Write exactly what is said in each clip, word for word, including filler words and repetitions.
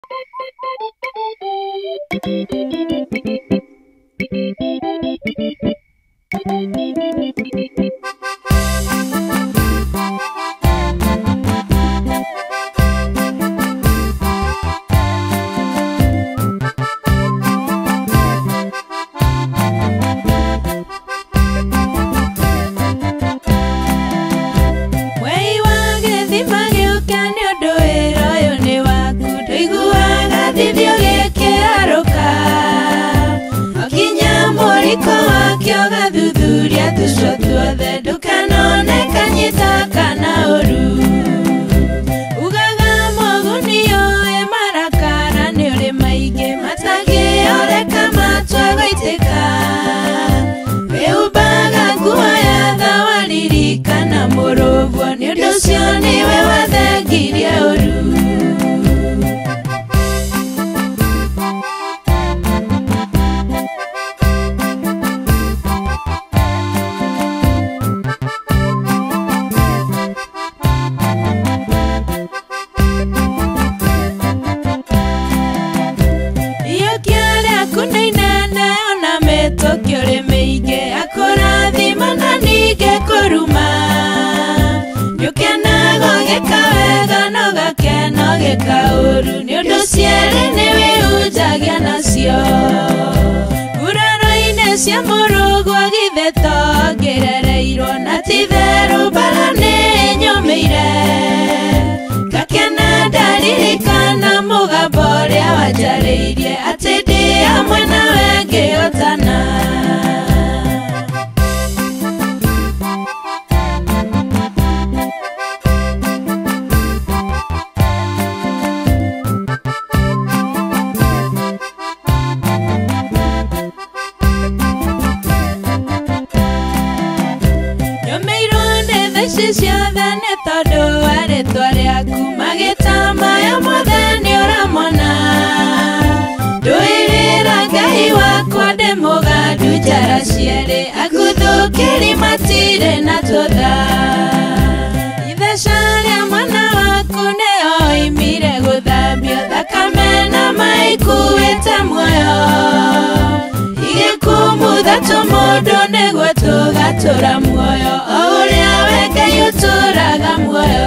Mwei wa Githima gĩũka nĩ ũndũ wĩra ũyũ nĩ waku, ndũiguaga thithio gĩkĩarũka, ũkinya mũriko wakĩo gathuthuria tũcua tuothe, ndũkanone kanyita kana ũru. Ugaga mũguni ũĩ marakara nĩ ũrĩ maingĩ matangĩoreka matua gũitĩka, wĩhumbaga nguo ya thawaririkana mũrũguo, nĩ ũndũ ũcio nĩwe wathengirie ũru. Iyũkia rĩaku nĩ inene ona mĩtũkĩ ũrĩ mĩingĩ, akũrathima na ningĩ kũruma, nĩũkenaga ũgĩka wega na ũgakena ũgĩka ũru, nĩ ũndũ cierĩ nĩ wĩhunjagia nacio. Nguraro-inĩ cia mũrũguo githĩ tongĩrereirwo, na ti therũ mbara nĩ nyũmĩire, ngakena ndaririkana mũgambo ũrĩa wanjarĩirie atĩ ndĩ hamwe nawe ngĩhotana. Nyũmĩirwo nĩ tha ici ciothe nĩ tondũ wa rĩtwa rĩaku, magĩta maya mothe nĩ ũramona. Ndũĩrĩra Ngai wakwa ndĩ mũgandu njara cierĩ, akuthũkĩri matirĩ na tũtha. Itheca rĩa mwana waku nĩ oimire gũthambio, thakame na maikuĩte muoyo, igĩkumutha tũmũndũ nĩguo tũgatũra muoyo, o ũrĩa we Ngai ũtũraga muoyo.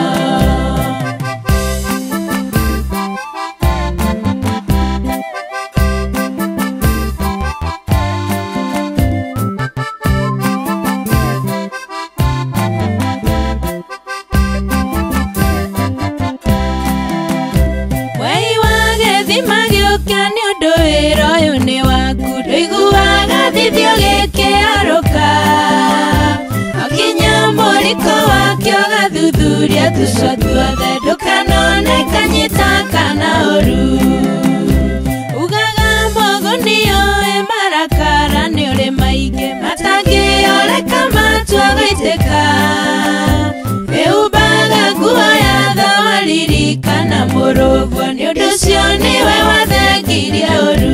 Mwei wa Githima gĩũka nĩ ũndũ wĩra ũyũ nĩ waku, ndũiguaga thithio gĩkĩarũka, ũkinya mũriko wakĩo gathuthuria tũcua tuothe, ndũkanone kanyita kana ũru. Ugaga mũguni ũĩ marakara nĩ ũrĩ maingĩ matangĩoreka matua gũitĩka, wĩhumbaga nguo ya thawaririkana mũrũguo, nĩ ũndũ ũcio nĩwe wathengirie ũru.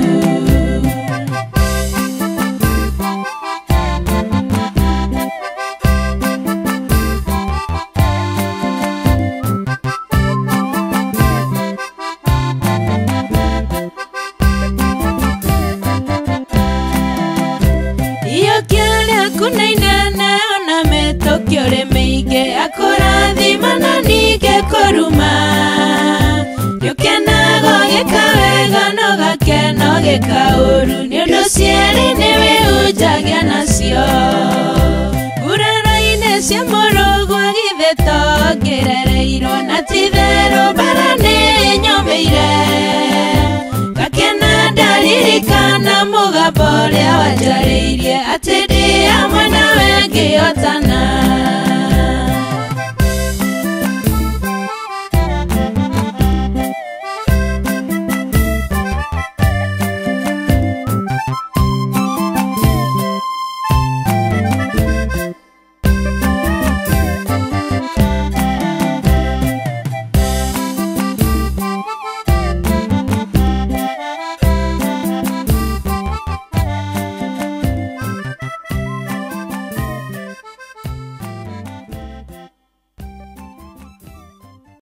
Iyũkia rĩaku nĩ inene ona mĩtũkĩ ũrĩ mĩingĩ, akũrathima na ningĩ kũruma, nĩũkenaga ũgĩka wega na ũgakena ũgĩka ũru, nĩ ũndũ cierĩ nĩ wĩhunjagia nacio. Nguraro-inĩ cia mũrũguo githĩ tongĩrereirwo, na ti therũ mbara nĩ nyũmĩire, ngakena ndaririkana mũgambo ũrĩa wanjarĩirie atĩ ndĩ hamwe nawe ngĩhotana.